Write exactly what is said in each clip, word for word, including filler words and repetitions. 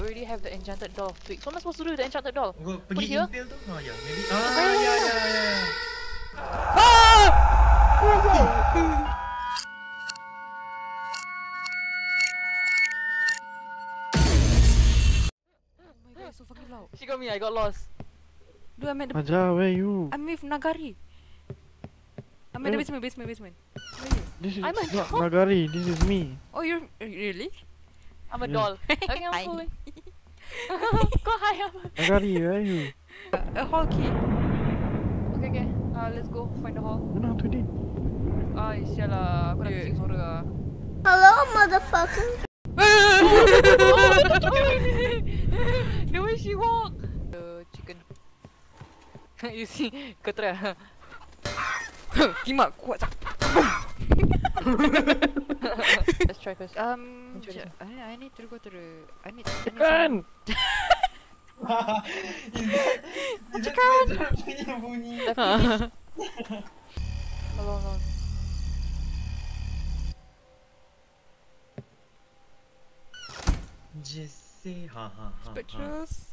already have the enchanted doll of twigs. What am I supposed to do with the enchanted doll? Gua Put pergi it here? intel tu. Oh ya, maybe. Ah, ya ya ya. Ah! Oh my god, it's so fucking loud. She got me, I got lost. Dude, I'm at the... Maja, where are you? I'm with Nagari. I'm at the basement, basement, basement. Where are you? This is I'm a not doll. Nagari, this is me. Oh, you're... Really? I'm a Yeah. doll. Okay, I'm Hi. fooling. Go hi, I'm a... Nagari, where are you? A hall key. Okay, okay. Uh, let's go find the hall. Mana tu din? Ay, sialah. Aku nak bising suara lah. Hello, motherfucker. The way she walk. The chicken. You see, kau try. Kimak kuat tak? Let's try first. Um, I, I need to go to the. I need. Kan? Chicken. Punya bunyi. Hold on, hold on. Jesse. Ha ha ha. Spectres.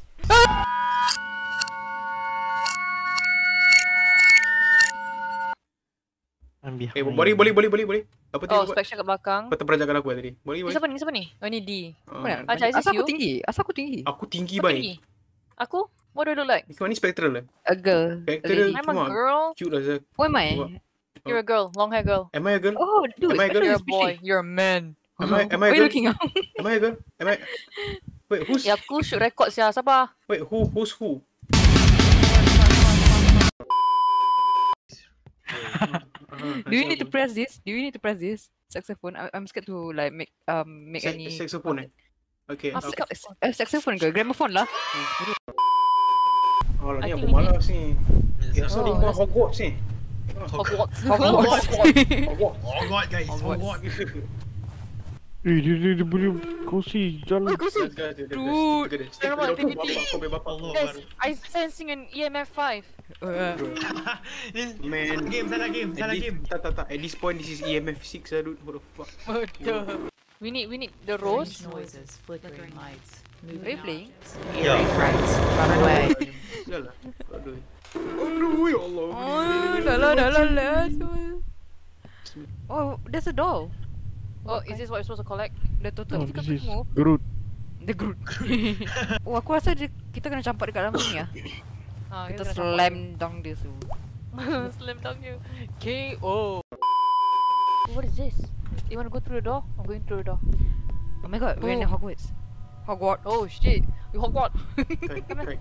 I'm behind. Eh, boleh, boleh, boleh, boleh, boleh. Apa tadi Oh, kau buat? Spectre kat belakang. Kau terperanjatkan aku tadi. Boleh, Ni boleh. siapa ni? Siapa ni? Oh, ni D. Ah, Acha, is this Asal you? aku tinggi? Asal aku tinggi? Aku tinggi, Kau bai. tinggi? Aku? What do I look like? Kau ni spectral lah. A girl. Character A lady. dia I'm a cuma girl. cute lah, Zah. Who am I? You're a girl. Long hair girl. Am I a girl? Oh, dude. Am I a girl? You're a especially- boy. You're a man. Am I, am I a What are you girl? looking at? Am I a girl? Am I... Wait, who's... Ya, aku shoot record sia. Siapa? Wait, who, who's who? Do you need to press this? Do you need to press this? Saxophone. I I'm scared to like make um make Se- any. Saxophone eh? Okay. Ah, okay. sex- Eh, saxophone ke? Gramophone lah. Oh, I ni think aku we malas ni. Eh, asal Oh, ni mah that's- Hogwarts ni? Hogwarts. Hogwarts. Oh god guys. Oh god. Hogwarts. Eh, dia, dia, dia boleh kursi jalan. Dude, Jangan activity. Kau bebas Allah Guys, baru. I sensing an E M F five. Uh, This Man. game salah game, At salah this, game. tak, tak, tak. At this point, this is E M F six lah, dude. What the fuck? We need, we need the rose. noises, flickering lights, Are you moving playing? objects. Yeah. frights. Run away. Dah lah. Aduh. Aduh, ya Allah. Oh, dah lah, dah lah, dah. Oh, there's a doll. Oh, is this what you're supposed to collect? The total. Oh, Kita this is move. Groot. The Groot. Oh, aku rasa dia, kita kena campak dekat dalam sini ya. Ah, Kita kena slam down dia tu. campak. Slam dunk you. K O. What is this? You wanna go through the door? I'm going through the door. Oh my god, we're in Oh. Hogwarts. Hogwarts. Oh shit. You Hogwarts. Kai, kai.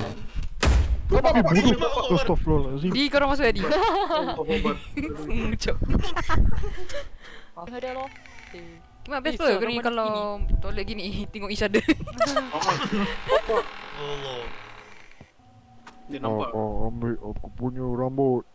Astaghfirullahaladzim. Di, korang masuk Adi. Oh, Hogwarts. Ngucap. Oh, there lor. Kimak best Eh, tu seorang ni wanita kalau tolak gini tengok each other. Allah. Dia nampak. Oh, ambil aku punya rambut.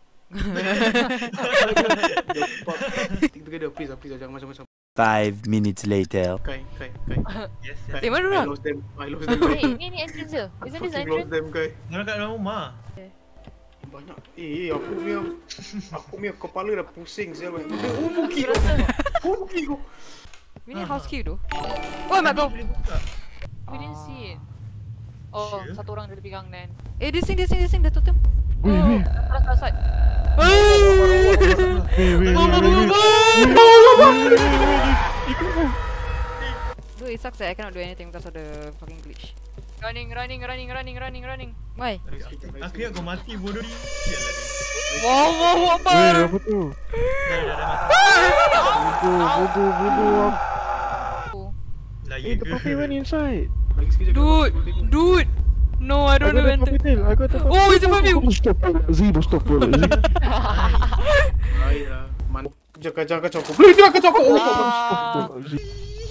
Stick together, please, please. Jangan macam-macam. Five minutes later. Kai, kai, kai. Yes. Kai. Eh, mana I orang? lost them. I lost them, Kai. Hey, ni ni entrance je. Isn't this Fucking lost entrance? them, Kai. Orang kat dalam rumah. Banyak. Eh, eh, aku punya aku punya kepala dah pusing saya. Oh, muki kau. Oh, muki kau. We need house key tu. Oh my god. Boleh buka. We didn't see it. Oh, Sure. satu orang dia pegang then. Eh, dia sing, dia sing, dia sing, dah totem. Weh, weh. Last last side. Weh, weh, weh, weh. Dude, it sucks that I cannot do anything because of the fucking glitch. Running, running, running, running, running, running. Why? Aku ingat kau mati bodoh ni. Sialah dia. Wow, wow, wow, Weh, apa tu? Dah dah dah mati. Bodoh, bodoh, bodoh. Lah Eh, ya the ke? puppy went inside. Lagi sekejap. Dude, dude. No, I I don't got know a when puppy to. tail. I got a puppy. Oh, it's a puppy. Astaghfirullahaladzim, astaghfirullahaladzim. Aiyah. Man. Jangan jangan kacau aku. Boleh jangan kacau aku. Oh, Astaghfirullahaladzim.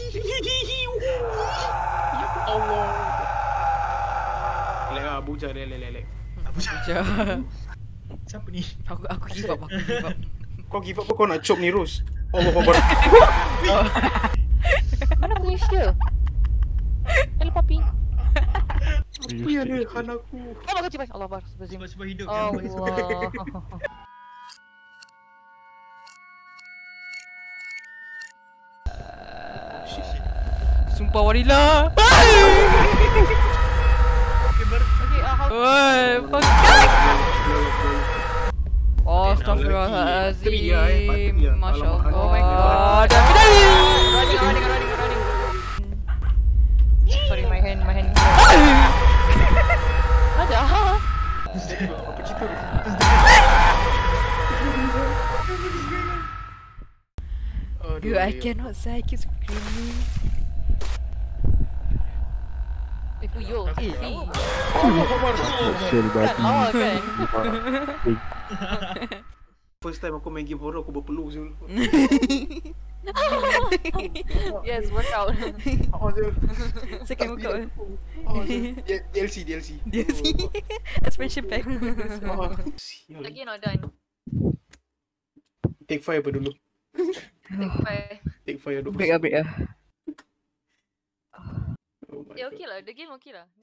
Allah. Lek ah, buja lek lek lek, lek. Apa Macam. Siapa ni? Aku aku give up, aku give up. Kau give up apa kau nak chop ni Rose? Allah Akbar. Mana polis dia? Hello papi. Apa yang dia han aku? Oh my god, cipai. Allah Akbar. Sebab Sebab-sebab hidup Oh jangan bagi Allah. Sumpah Warila. Oi, fuck. Oh, astagfirullahaladzim. Patri ya, eh, patri ya. Masya Alamak, Allah. Oh my god. Dabi dabi. Running, running, running, running. Sorry, my hand, my hand. Ada. Apa cerita ni? Dude, I cannot say. I keep screaming. Eh, Puyo. Eh, Sel babi. lawa kan? First time aku main game horror aku berpeluh Zul. Yes, workout. Oh Zul. Second workout. Oh Zul. D- DLC DLC. D L C. Expansion pack. Oh, sial. Lagi not done. Take fire apa dulu? Take five. Take fire dulu. Break ah, break ah. Oh my Eh, god. okay lah. The game okay lah.